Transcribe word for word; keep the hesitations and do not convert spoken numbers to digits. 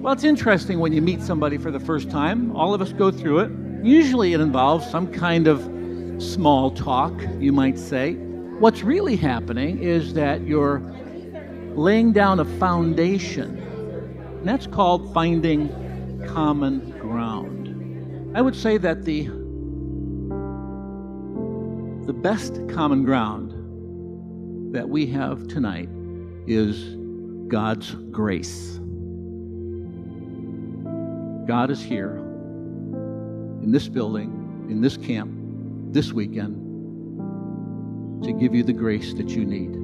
Well, it's interesting when you meet somebody for the first time. All of us go through it. Usually it involves some kind of small talk, you might say. What's really happening is that you're laying down a foundation, and that's called finding common ground. I would say that the, the best common ground that we have tonight is God's grace. God is here in this building, in this camp, this weekend, to give you the grace that you need.